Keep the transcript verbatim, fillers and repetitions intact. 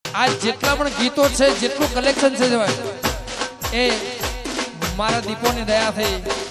આ જેટલા પણ ગીતો છે જેટલું કલેક્શન છે એ મારા દીપોની દયા થઈ